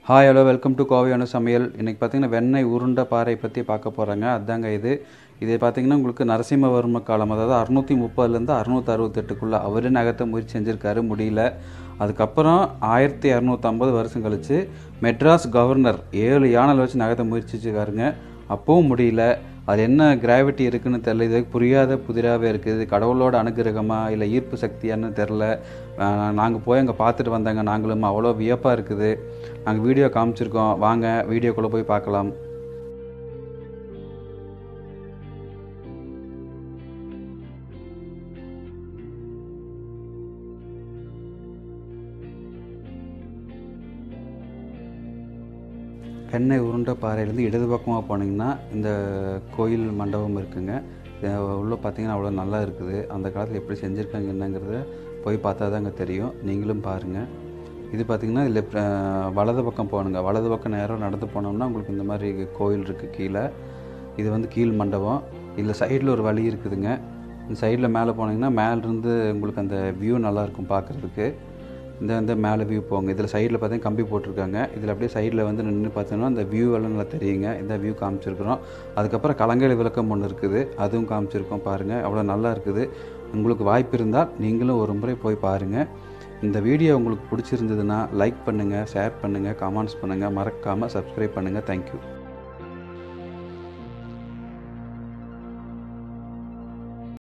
Hi hello welcome to கோவையான சமையல். இன்றைக்கி பார்த்திங்கன்னா வெண்ணெய் உருண்டை பாறை பற்றி பார்க்க போகிறாங்க. அதுதாங்க இது பார்த்திங்கன்னா உங்களுக்கு நரசிம்மவர்ம காலம், அதாவது 630லேருந்து 668க்குள்ளே அவரே நகர்த்த முயற்சி செஞ்சுருக்காரு, முடியல. அதுக்கப்புறம் 1250 வருஷம் கழித்து மெட்ராஸ் கவர்னர் 7 யானையில் வச்சு நகர்த்த முயற்சிச்சுக்காருங்க. அப்பவும் முடியல. அது என்ன கிராவிட்டி இருக்குதுன்னு தெரில. இது புரியாத புதிராகவே இருக்குது. கடவுளோட அனுகிரகமாக இல்லை ஈர்ப்பு சக்தியான்னு தெரில. நாங்கள் போய் அங்கே பார்த்துட்டு வந்தாங்க. நாங்களும் அவ்வளோ வியப்பாக இருக்குது. நாங்கள் வீடியோ காமிச்சிருக்கோம். வாங்க வீடியோக்குள்ளே போய் பார்க்கலாம். வெண்ணெய் உருண்டை பாறையிலேருந்து இடது பக்கமாக போனீங்கன்னா இந்த கோயில் மண்டபம் இருக்குங்க. உள்ளே பார்த்தீங்கன்னா அவ்வளோ நல்லா இருக்குது. அந்த காலத்தில் எப்படி செஞ்சுருக்காங்க என்னங்கிறத போய் பார்த்தா தாங்க தெரியும். நீங்களும் பாருங்கள். இது பார்த்திங்கன்னா இதில் வலது பக்கம் போகணுங்க. வலது பக்கம் நேரம் நடந்து போனோம்னா உங்களுக்கு இந்த மாதிரி கோயில் இருக்குது கீழே. இது கீழ் மண்டபம். இதில் சைடில் ஒரு வழி இருக்குதுங்க. இந்த சைடில் மேலே போனீங்கன்னா மேலேருந்து உங்களுக்கு அந்த வியூ நல்லாயிருக்கும் பார்க்குறதுக்கு. இந்த மேலே வியூ போங்க. இதில் சைடில் பார்த்தீங்கன்னா கம்பி போட்டிருக்காங்க. இதில் அப்படியே சைடில் நின்று பார்த்தீங்கன்னா அந்த வியூ எல்லாம் நல்லா தெரியுங்க. இந்த வியூ காமிச்சிருக்கிறோம். அதுக்கப்புறம் கலங்கரை விளக்கம் ஒன்று இருக்குது, அதுவும் காமிச்சிருக்கோம் பாருங்கள். அவ்வளோ நல்லா இருக்குது. உங்களுக்கு வாய்ப்பு இருந்தால் நீங்களும் ஒரு முறை போய் பாருங்கள். இந்த வீடியோ உங்களுக்கு பிடிச்சிருந்ததுன்னா லைக் பண்ணுங்கள், ஷேர் பண்ணுங்கள், கமெண்ட்ஸ் பண்ணுங்கள், மறக்காமல் சப்ஸ்கிரைப் பண்ணுங்கள். தேங்க்யூ.